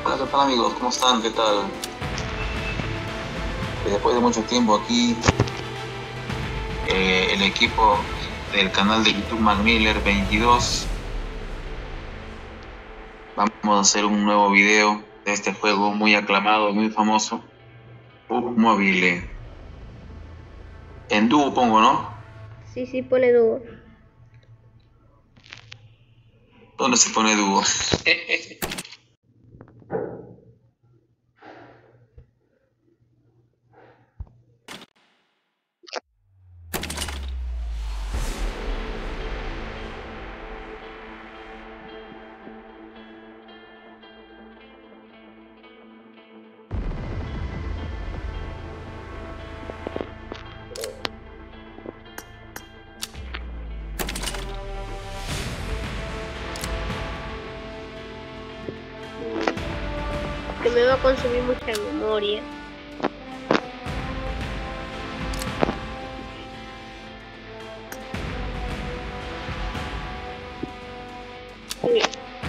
Hola, ¿qué tal amigos? ¿Cómo están? ¿Qué tal? Después de mucho tiempo aquí, el equipo del canal de YouTube Mac Miller 22, vamos a hacer un nuevo video de este juego muy aclamado, muy famoso, PUBG Mobile. En dúo pongo, ¿no? Sí, sí, pone dúo. ¿Dónde se pone dúo? Que me va a consumir mucha memoria. Sí.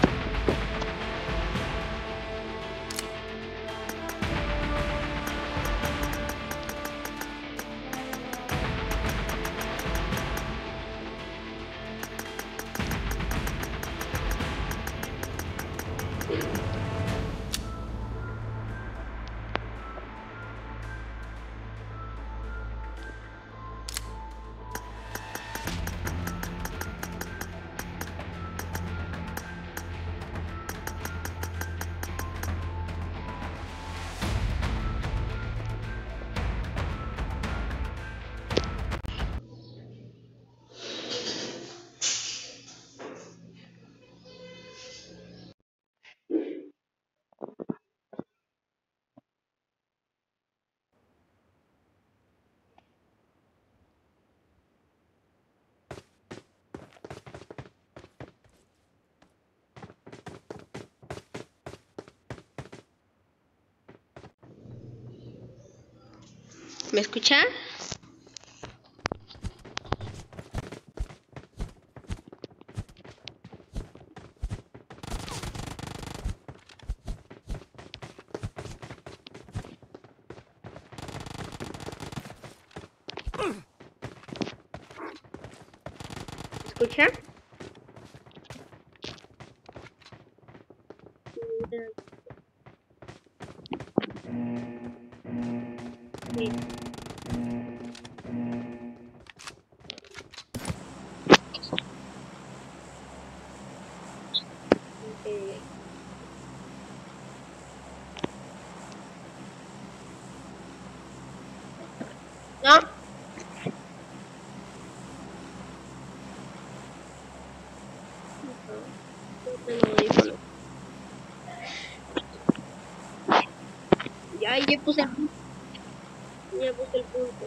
¿Me escucha? ¿Me escucha? Sí. No. No tengo audífono. Ya puse el punto. Ya puse el punto.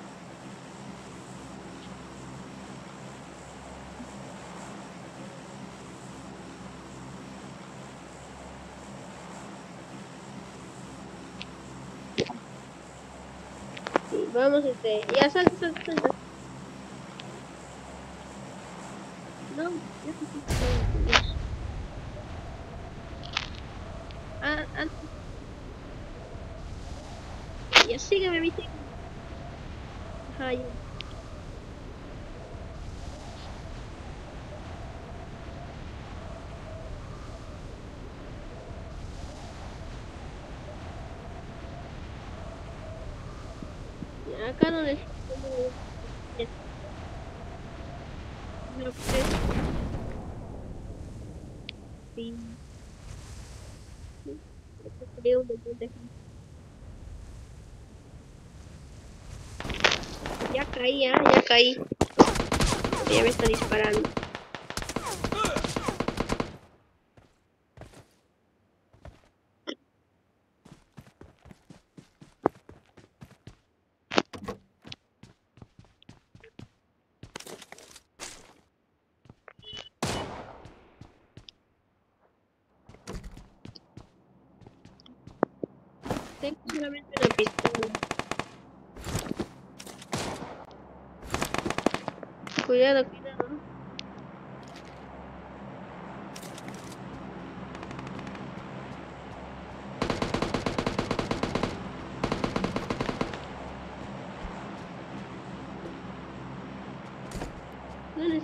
Sí, vamos, ya salta. No, ya puse. Ah, ah, ya sígueme, viste. Ajá, ya. Ya, acá donde está. No, pues, sí. Creo un montón de gente. Ya caí, ya caí. Ya me está disparando. Tengo solamente una pistola. Cuidado.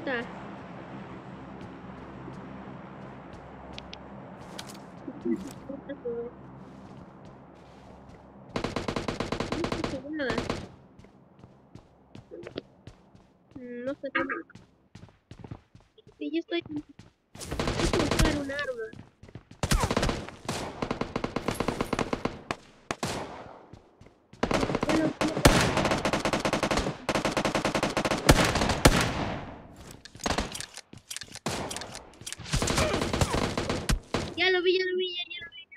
está? No nada. No sé nada. Sí, yo estoy. Quiero buscar un arma. Ya lo vi, ya lo vi, ya lo vi.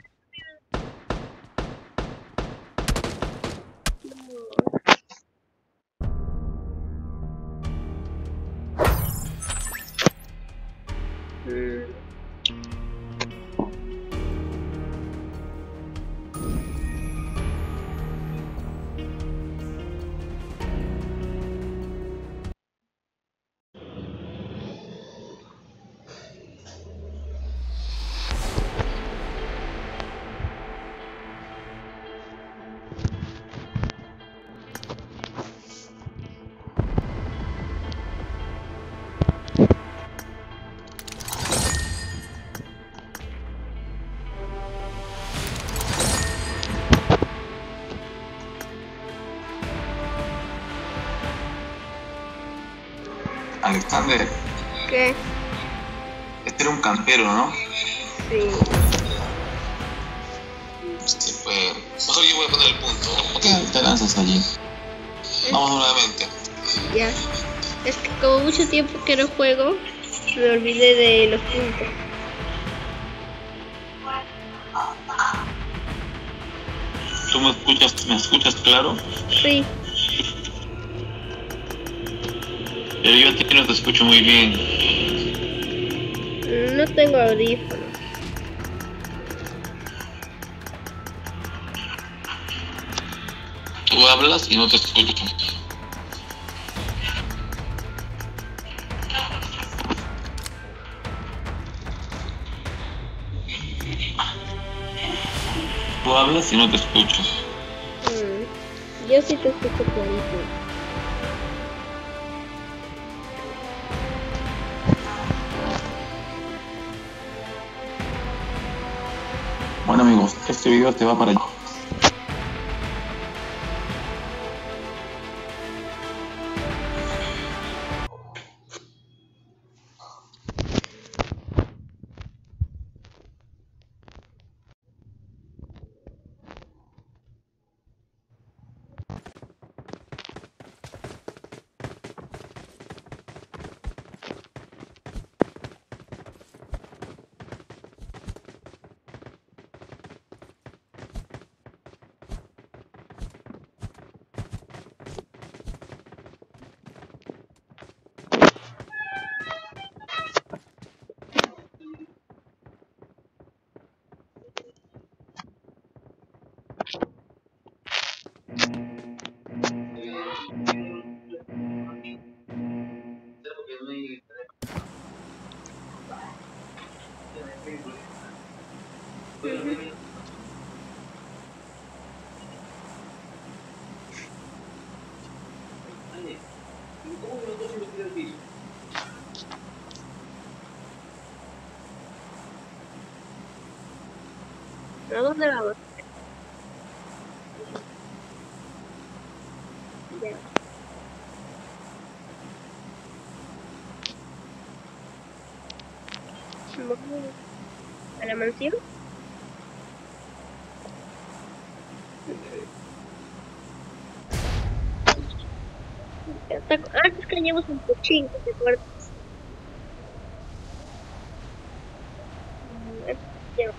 No. Alexander, ¿Qué? este era un campero, ¿no? Sí. Sí, pues. Pues yo voy a poner el punto. ¿Por qué te lanzas allí? Vamos nuevamente. Ya. Es que como mucho tiempo que no juego, me olvidé de los puntos. ¿Tú me escuchas claro? Sí. Pero yo a ti no te escucho muy bien. No tengo audífonos. Tú hablas y no te escucho. Tú hablas y no te escucho. Yo sí te escucho clarito. Bueno amigos, este video te va para allá. ¿A dónde vamos? Ya. ¿Vamos a la mansión? Antes cañamos un pochín, ¿te acuerdas? Ya.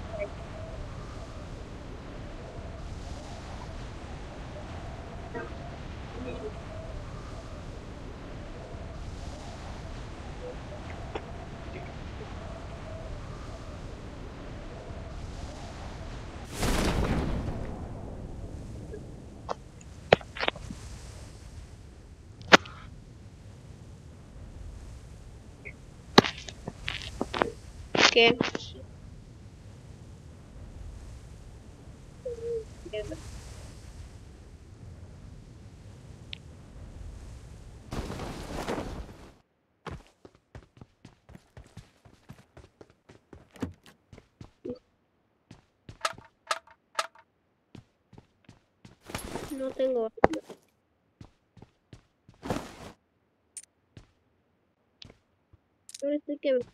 ¿Qué? No tengo. Ahora sí que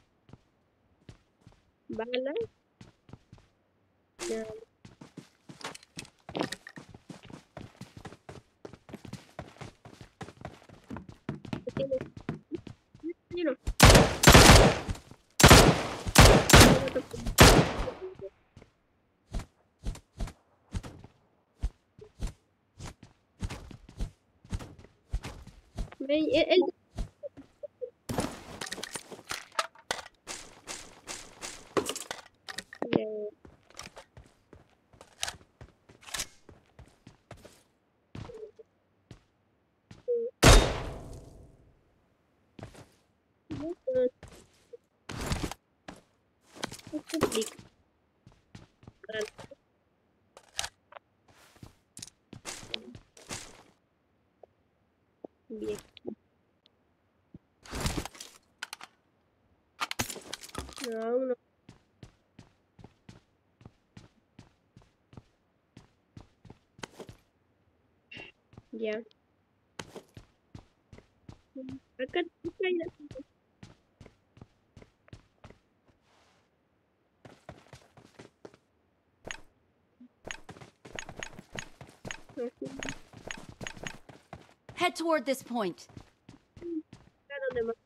bala. Ya. ¿Qué tiene? Yo no. Ven, ya. No, pues, es complicado. Bien. No, aún no. Ya. Acá hay la. Head toward this point. Donde más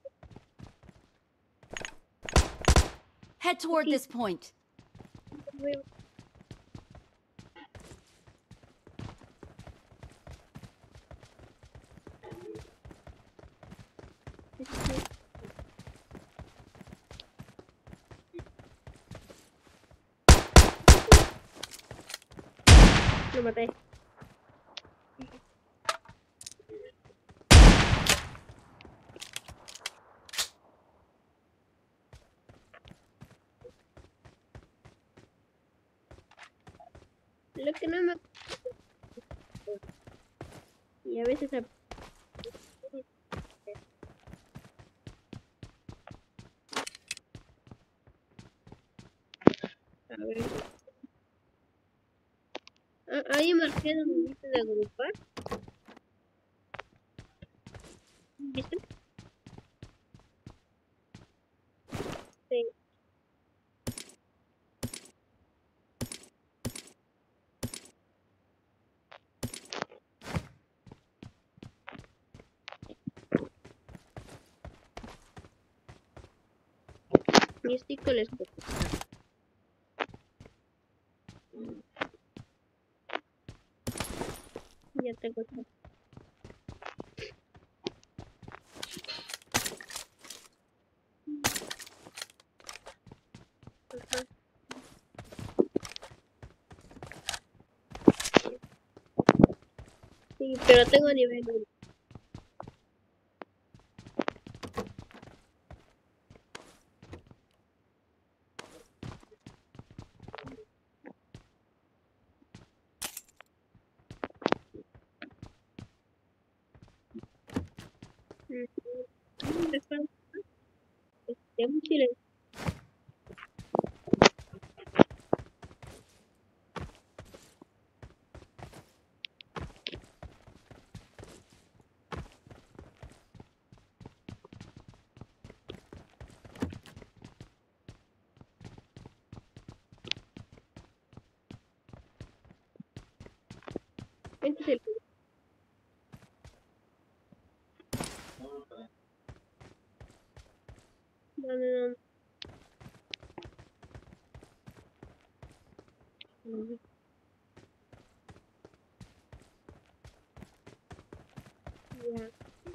Head toward Aquí. this point. veo. Lo maté. Lo que no me. Y a veces a ver. Ahí marqué donde dice de agrupar. ¿Viste? Sí. Y estoy con la escopeta. Ya tengo esto. Ajá. Sí, pero tengo nivel 1. Me falta un silencio. Este es el. No, no, no. Ya.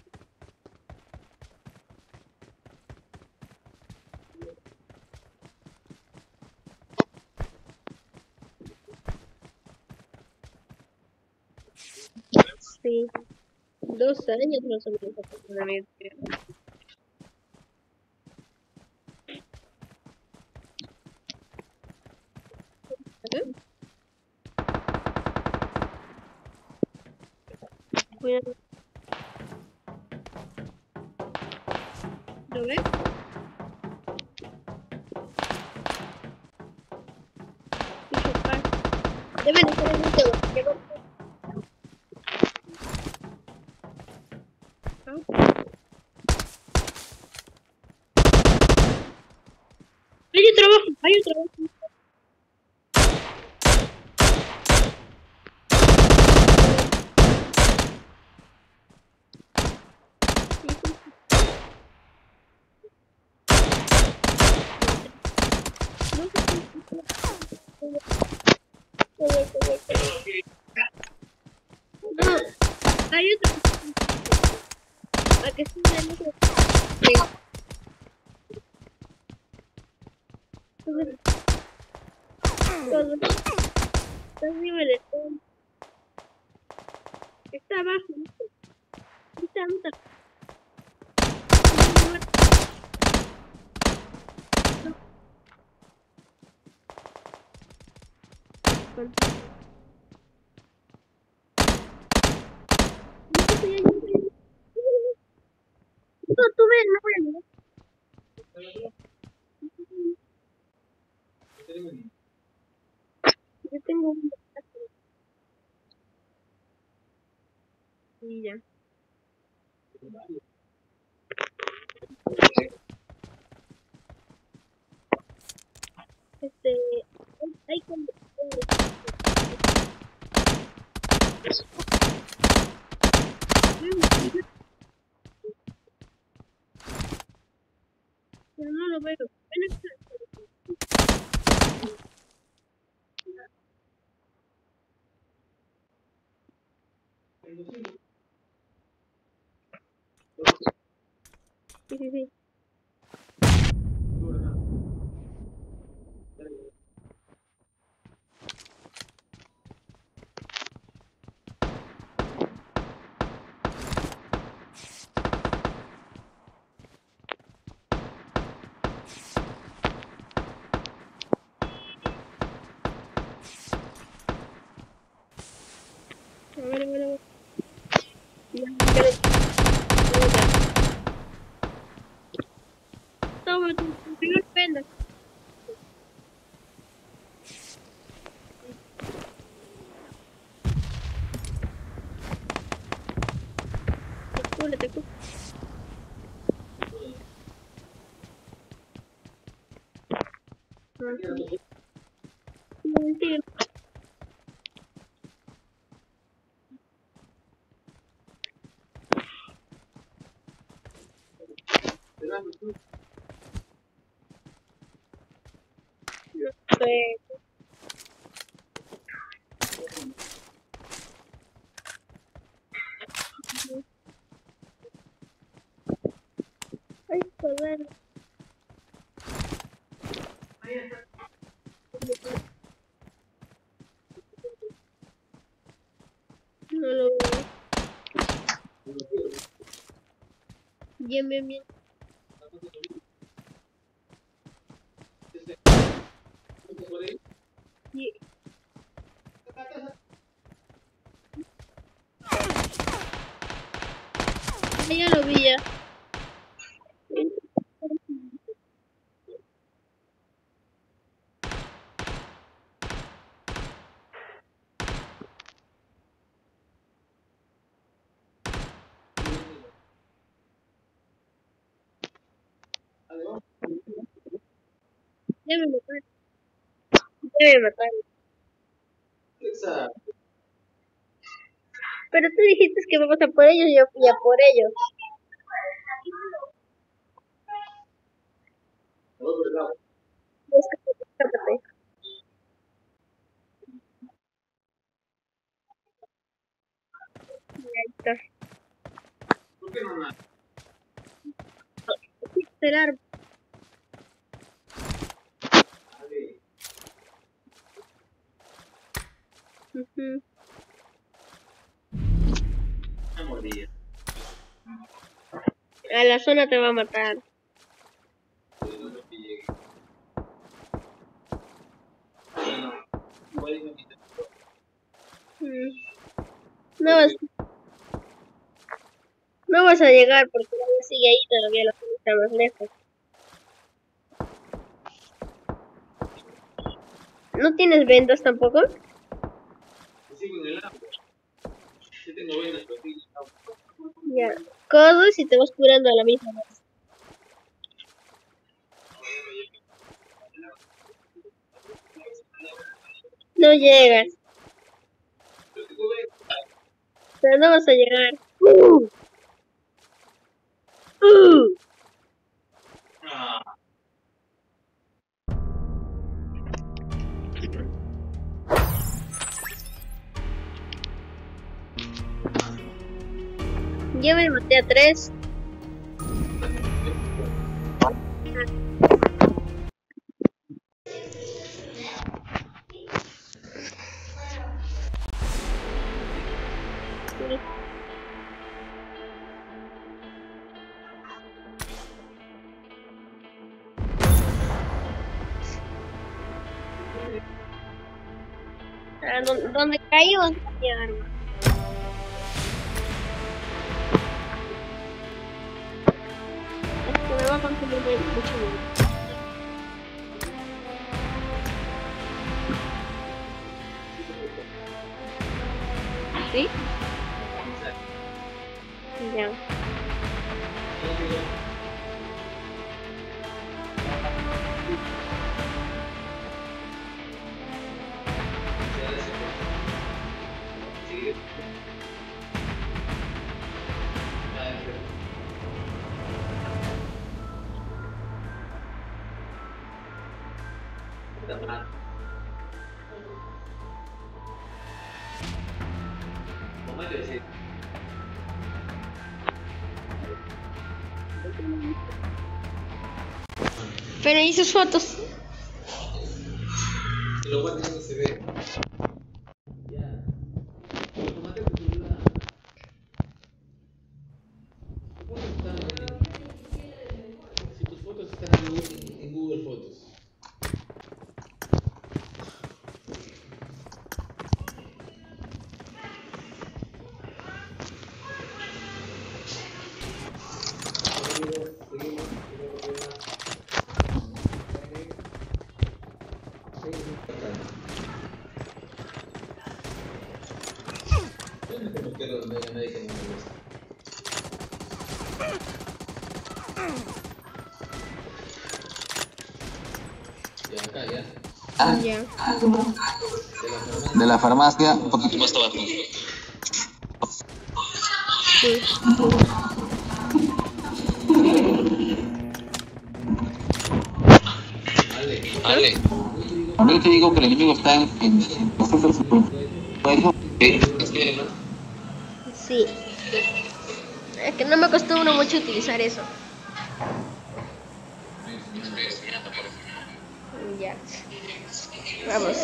Sí. 2 años más o menos aproximadamente. Ajá. Cuidado. ¿Lo ves? Y chupar. Deben estar en un tema. Hay otra vez. No, hay otra. ¿A que sí me lo todo? Está arriba de todo. Está abajo. Está abajo. No, tú ves, no voy a mirar. Yo tengo un... Y ya. Hay como... Pero no lo veo. Ven acá. Sí, sí, sí. A ver, a ver, a ver. Ya, toma tu primer pena. Te cura. Mentira. No sé. Ay, joder. No lo veo. Bien, bien, bien. Sí. Ya lo vi ya. Ya me mataron. Ya me mataron. Pero tú dijiste que vamos a por ellos y yo fui a por ellos. Escápate. Ahí está. Hay que esperar. Ujú. A la zona te va a matar. Mm. No vas, no vas a llegar porque nadie sigue ahí todavía, la zona está más lejos. ¿No tienes vendas tampoco? Ya. Codos y te vas curando a la misma vez. No llegas. Pero no vas a llegar. Uh. Ya me maté a 3. Donde caí vas a llegar. Es que me va a consumir mucho tiempo. ¿Sí? Ya. Pero ¿y sus fotos? Lo cual no se ve. Ya. Tómate tu celular. Si tus fotos están en Google Fotos. Ya. De la farmacia, un poquito más abajo. Sí. Ale, yo te digo que el enemigo está en nosotros. Sí. Es que no me acostumbro mucho a utilizar eso. Ya. Vamos.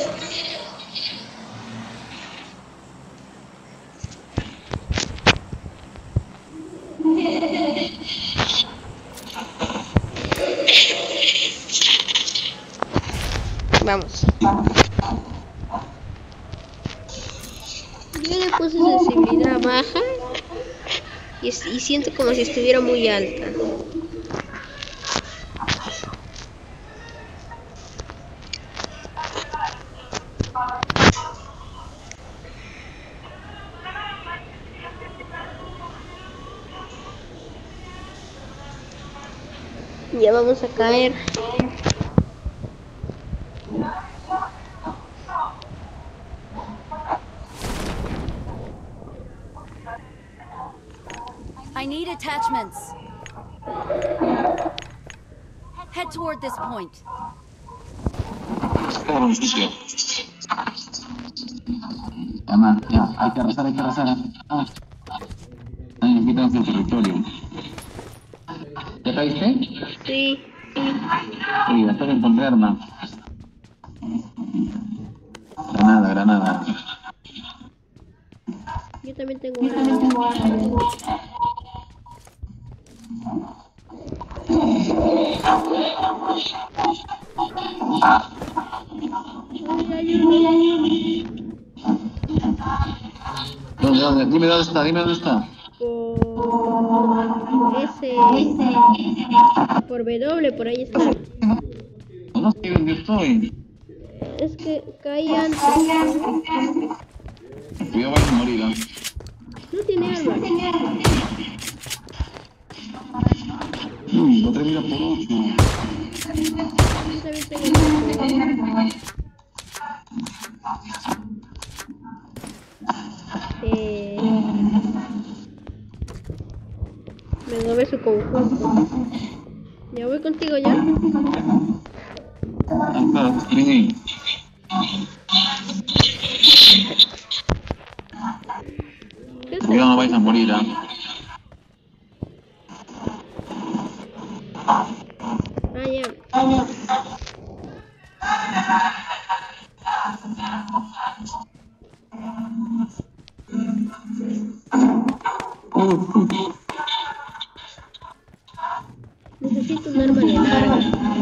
Vamos. Yo le puse sensibilidad baja y siento como si estuviera muy alta. Ya vamos a caer. I need attachments. Head toward this point. Ya, hay que arrasar, hay que arrasar. Ahí quitan su territorio. ¿Ya caíste? Sí. Sí, después de encontrar arma. Granada, granada. Yo también tengo una. ¿Dónde? Dime dónde está, dime dónde está. Por W, por ahí está. No sé dónde estoy. Es que caí antes. Cuidado, vas a morir, ¿eh? No tiene arma. No termina por 8. Yo también tengo arma. su conjunto. Ya voy contigo ya. Sí. ¿Qué es Cuidado, no vais a morir, ¿ah? Ah, ya. Necesito un arma de larga.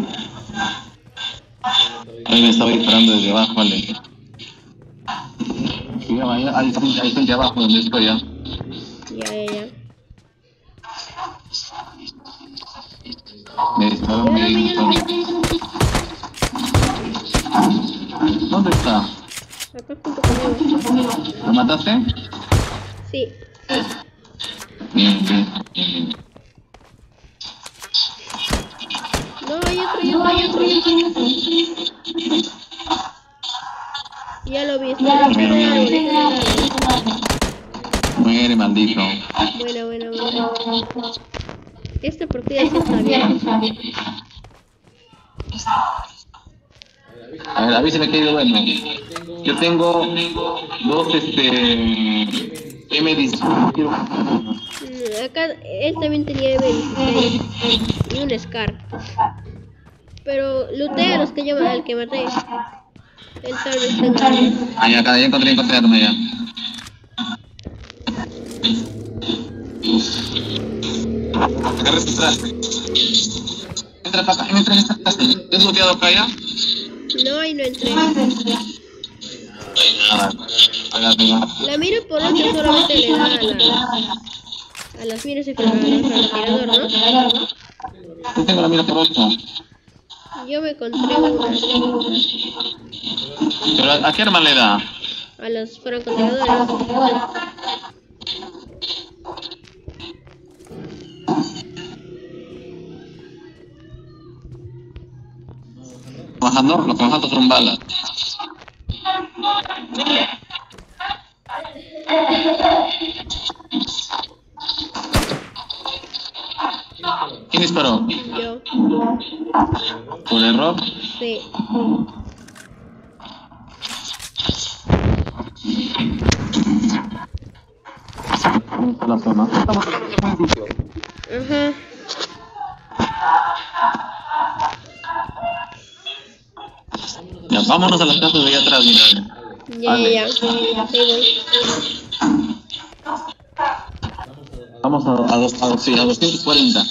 Ahí me estaba disparando desde abajo, vale. Cuidado, ahí frente abajo donde estoy ya. Ya. Me disparó, Ya me lo vi. ¿Dónde está? Acá junto conmigo. ¿Lo mataste? Sí. Bien. No, hay otro. Ya lo vi, está en el árbol. Muere, maldito. Buena. Esta partida sí está bien. A ver, avísame que ha ido bueno. Yo tengo dos, M16. Acá él también tenía M16 y un Scar. Pero looté a los que al que maté. Él tal vez tenga armas. Ahí acá, ya encontré arma ya. Acá registraste. Entra para acá, entra en esta casa. ¿Te has looteado acá ya? No, ahí no entré. Nada. La mira por 8 solamente le da a las miras y francotirador, ¿no? Yo tengo la mira por 8. Yo me encontré una. ¿Pero a qué arma le da? A los francotiradores. Bajando, los que bajan son balas. ¿Quién disparó? Yo. ¿Por error? Sí. La zona. Ajá. Ya, vámonos a las casas de allá atrás, mira. Ya. Ahí voy. Vamos a 240.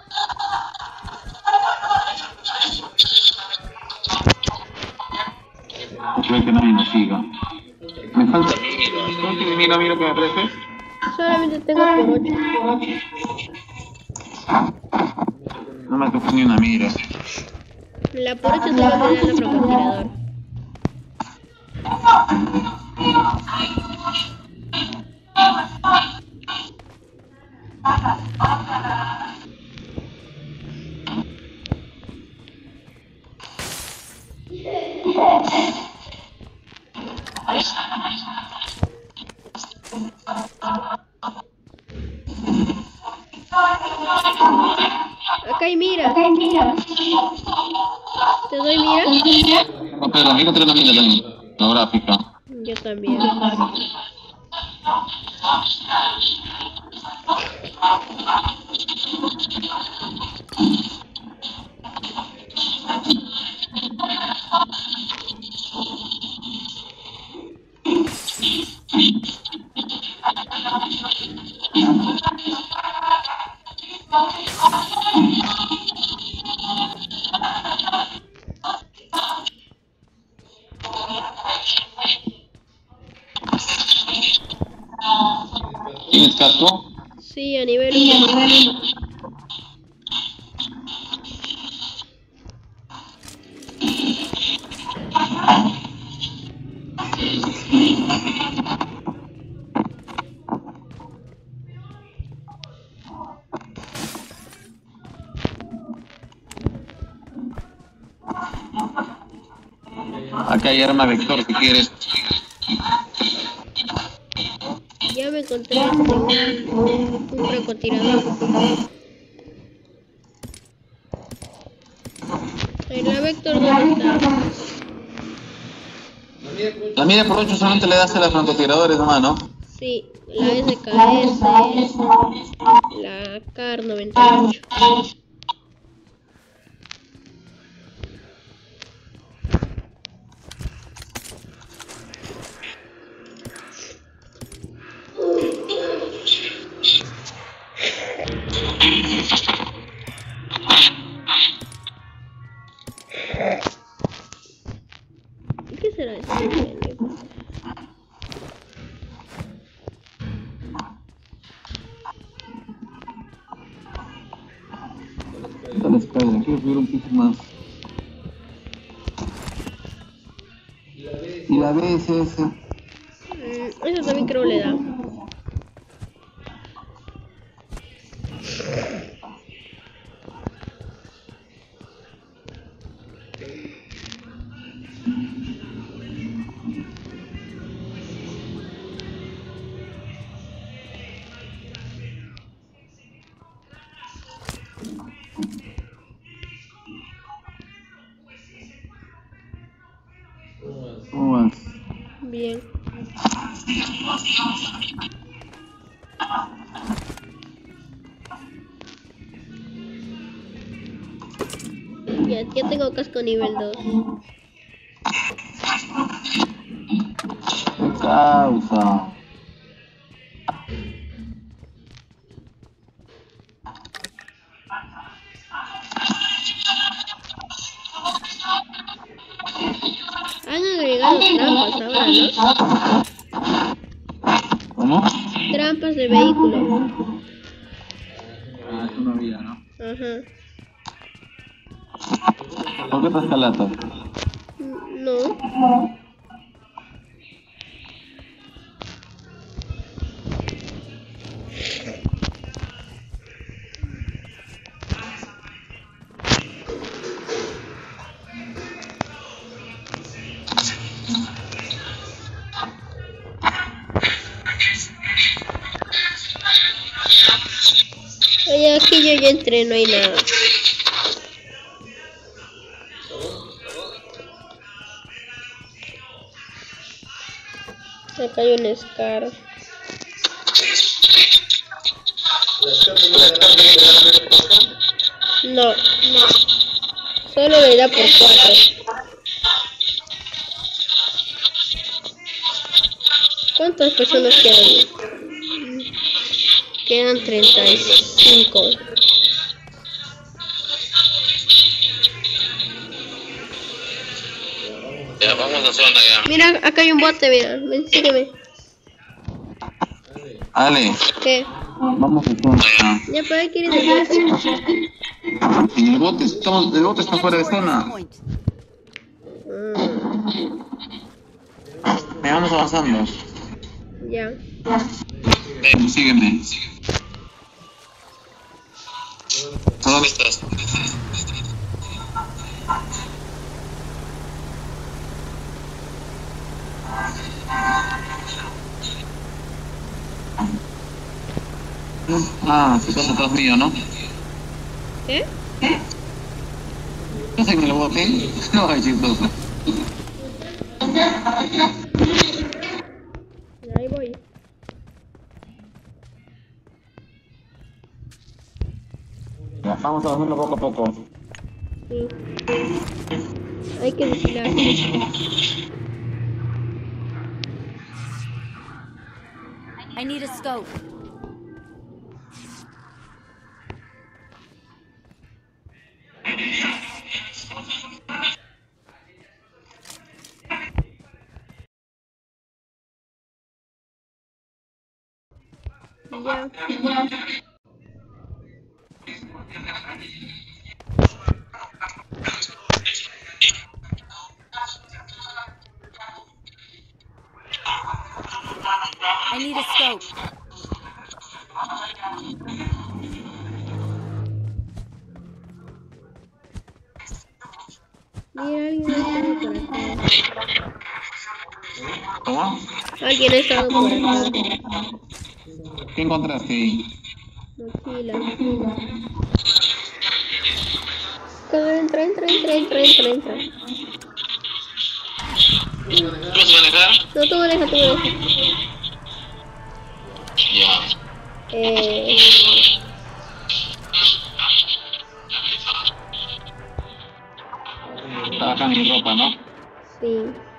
Creo que nadie nos siga. Me falta mira que me parece. Solamente tengo por 8. No me tocó ni una mira. La por 8 solamente le da a francotirador. Acá hay mira. ¿Te doy mira? No, pero a mí no tengo la mira también. La gráfica. Yo también. ¿Tienes casco? Sí, a nivel 1. Acá hay arma vector si quieres. Ya me encontré un francotirador. Vector dónde está. La mira por 8 solamente le das a los francotiradores nomás, ¿no? Sí, la SKS, la KAR-98. ¿Qué será eso? Dale, espera, quiero subir un piso más. Y la BSS. Eso también creo le da. ¿Cómo vas? Bien. Ya tengo casco nivel 2. ¡Qué causa! Han agregado trampas ahora, ¿no? ¿Cómo? Trampas de vehículo. Ah, eso no había, ¿no? Ajá. ¿Por qué te escalatas? No. Oye, aquí yo ya entré, no hay nada. Acá hay un Scar. No. Solo le da por 4. ¿Cuántas personas quedan? Quedan 35. Ya, vamos a zona ya. Mira, acá hay un bote, mira. Ven, sígueme. Ale, ¿Qué? vamos a zona ya. Ya, para qué ir en el bote. En el bote, el bote está Head fuera de toward this zona. point. Ya, vamos avanzando. Ya. Ven, sígueme. ¿Dónde estás? Ah, tú estás atrás mío, ¿no? ¿Qué? ¿Qué hacen en el bote? No, es chistoso. Ya, ahí voy. Ya, vamos avanzando poco a poco. Sí. Hay que vigilar. I need a scope. Ya. I need a scope. Mira, alguien ha estado por acá. ¿Cómo? Alguien ha estado por acá. ¿Qué encontraste ahí? Mochila. entra. ¿Tú vas a manejar? No, tú maneja. Ya. Está acá mi ropa, ¿no? Sí.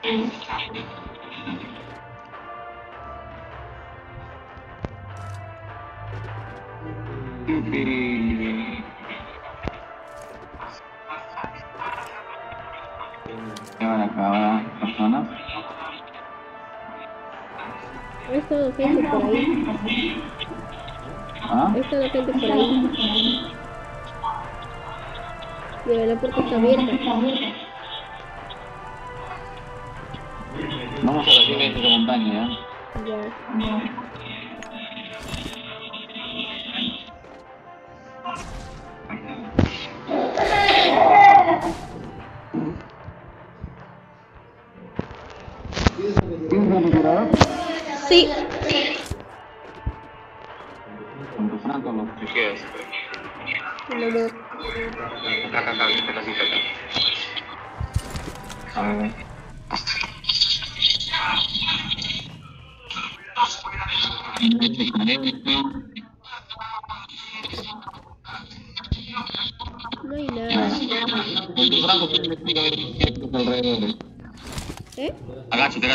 ¿Qué van a acabar personas? Ha estado gente por ahí. ¿Ah? Ha estado gente por ahí. Mira, la puerta está abierta. Vamos a la cima de esta montaña, ¿ya? Ya. ¿Tienes refrigerador? Sí. Con tu franco no te quedas. Mi amor. Acá, esta casita acá. A ver. No hay nada. Con tu franco tú investiga a ver qué hay tus alrededores. Agáchate.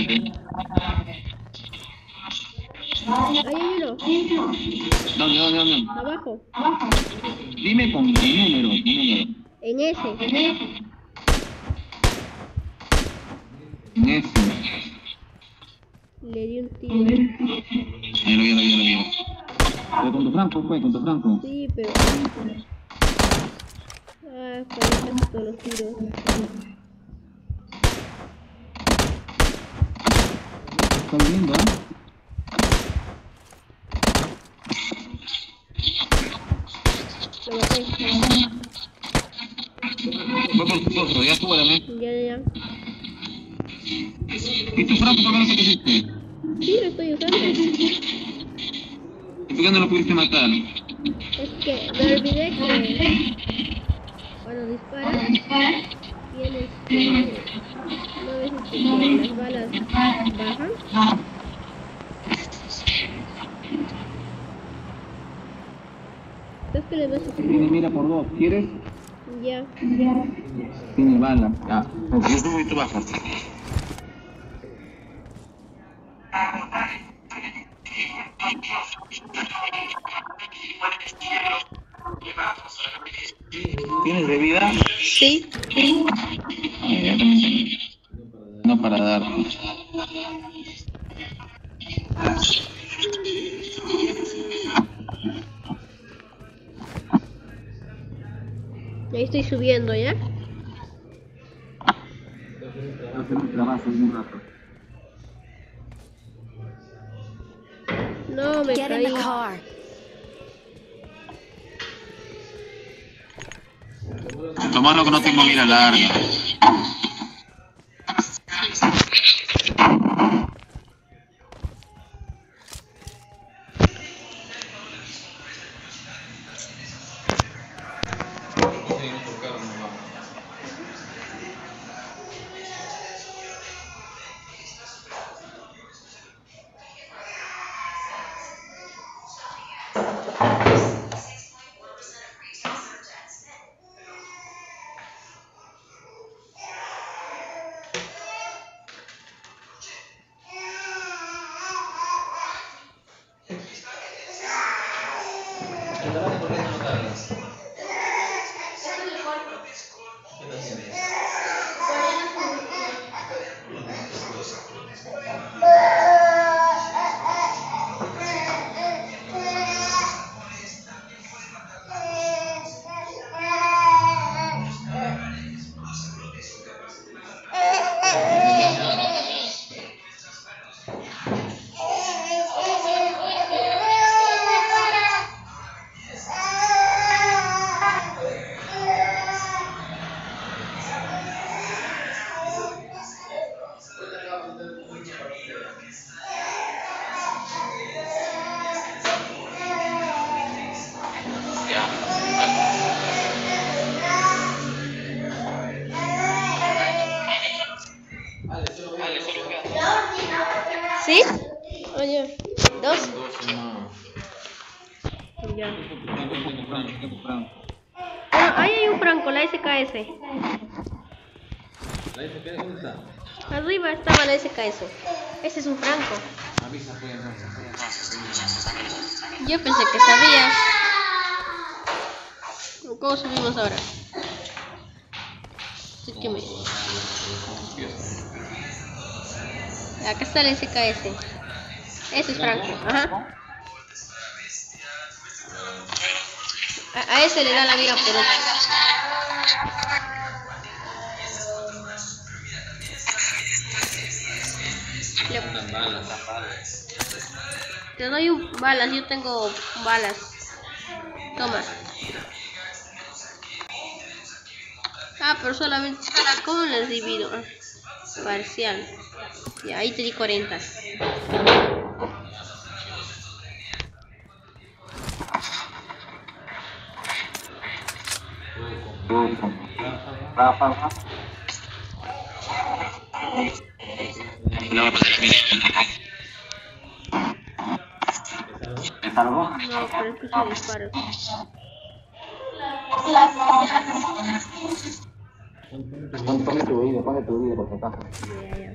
Ahí hay uno. ¿Dónde? Abajo. Dime con qué número. En ese. En ese. Le di un tiro. Ahí lo vi. Pero con tu franco. Sí, pero... Ah, fallé casi todos los tiros. ¿Estás viendo, Lo maté. Voy por tu coso, ya súbame. Ya. ¿Y tu franco por qué no te pusiste? Sí, lo estoy usando. ¿Y por qué no lo pudiste matar? Es que me olvidé que cuando disparas tienes que... ¿No ves que las balas bajan? ¿Sabes que le vas a hacer? Tiene mira por dos, ¿quieres? Ya. Tiene bala. Ya. Porque yo subo y tú bajas. ¿Tienes bebida? Sí. Ya también tengo. No para dar. Ahí estoy subiendo, ¿ya? Hacemos trabajo en un rato. No, me Get in the caí. car. Lo malo que no tengo mira larga. ¿Sí? Oye, dos. Ya. Bueno, ahí hay un franco, la SKS. ¿La SK dónde está? Arriba estaba la SKS. Ese es un franco. Avisa, pues, Yo pensé que sabías. ¿Cómo subimos ahora? Así que acá está el SKS. Ese es franco. Ajá. A ese le da la vida por 8. unas balas. Te doy balas, yo tengo balas. Toma. Ah, pero solamente... ¿Cómo les divido? Ah, parcial. Ya, ahí te di 40. No, pero escucho disparos. Ponle tu oído, por si acaso. Ya.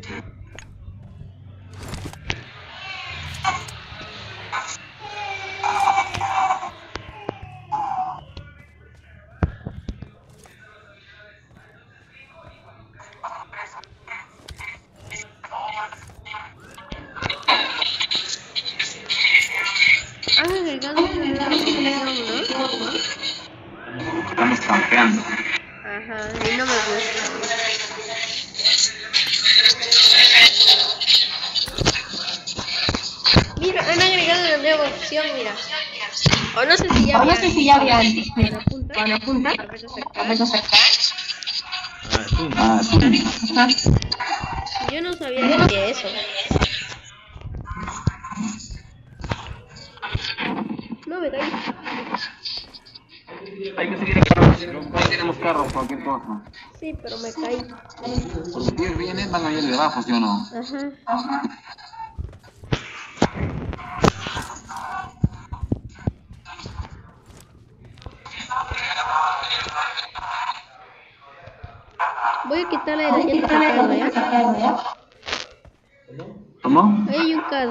Han agregado una nueva opción, ¿no? Estamos campeando. Ajá, y no me gusta. Mira, han agregado una nueva opción, mira. O no sé si ya había antes. Cuando apunta, puedes acercar. Yo no sabía que hacía eso. No me caí. Hay que seguir el carro. No tenemos carro, cualquier cosa. Sí, pero me caí. Porque si ellos vienen, van a ir debajo, ¿sí o no? Ajá. Voy a quitarle la llanta al carro, ¿ya? ¿Cómo? Ahí hay un carro.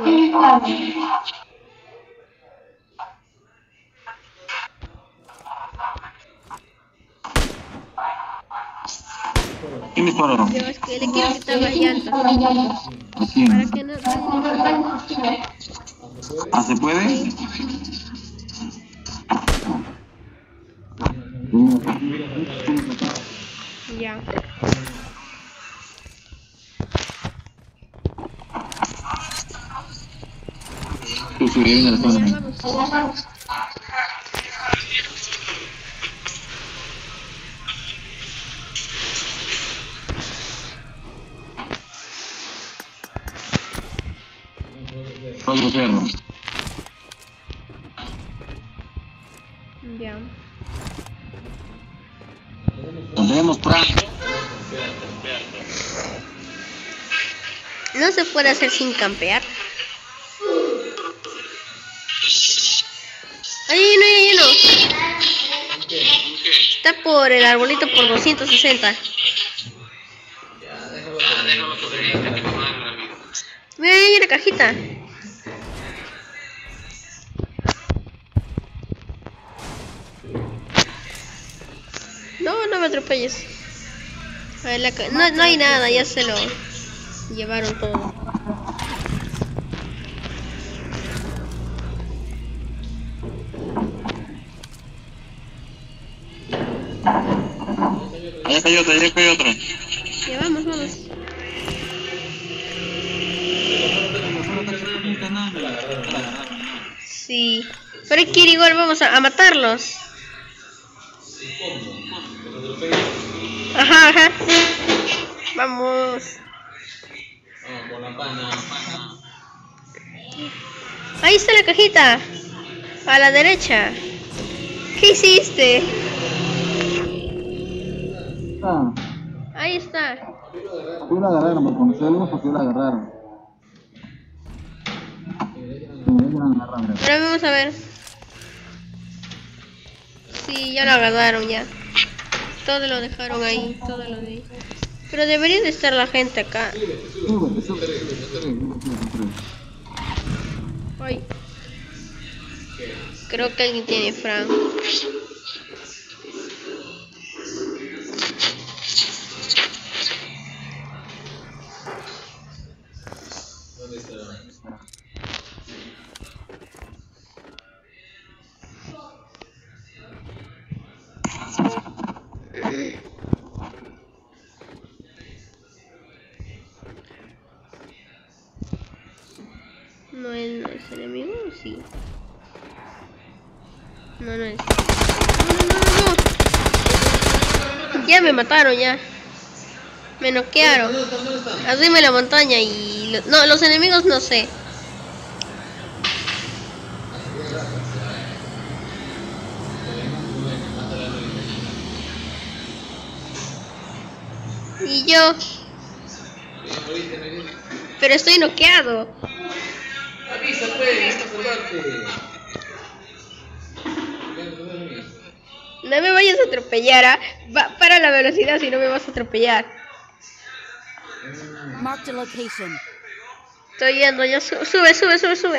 ¿Quién disparó? Yo es que le quiero quitar la llanta. ¿A quién? Para que no... ¿Ah, se puede? Ya. Tú subiré en la zona. Ya vamos. Otro cerro. Ya. Tenemos franco. No se puede hacer sin campear. Ahí no. Está por el arbolito por 260. Mira, ahí hay una cajita. No me atropelles. A ver, no hay nada, ya se lo llevaron todo. Allá cayó otra. Ya vamos. Sí, pero hay que ir igual, vamos a matarlos. Ajá. Vamos. Con la pana. Ahí está la cajita. A la derecha. ¿Qué hiciste? Ahí está. Tú la agarraron, me conocí algo porque la agarraron. Ahora vamos a ver. Sí, ya lo agarraron ya. Todo lo dejaron ahí, todo lo de ahí. Pero debería de estar la gente acá. Ay. Creo que alguien tiene Frank. ¿Dónde está? No es enemigo, sí. No es. No. Ya me mataron ya. Me noquearon. ¿Dónde está? Arriba en la montaña y no, los enemigos no sé. Y yo, pero estoy noqueado. Avisa, pues, a salvarte. No me vayas a atropellar, ¿ah? Para la velocidad si no me vas a atropellar. Marked a location. Estoy yendo, ya sube.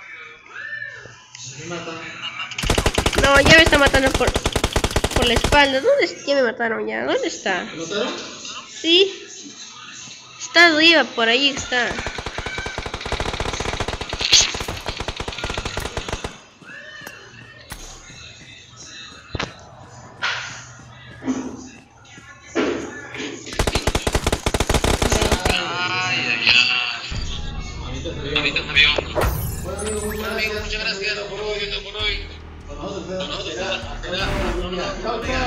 Me mata. No, ya me está matando por la espalda. Ya me mataron ya. ¿Dónde está? ¿Me mataron? Sí. Está arriba, por ahí está. Ahorita está bien. Bueno, amigo, muchas gracias por hoy. Nos vemos. Chao, chao.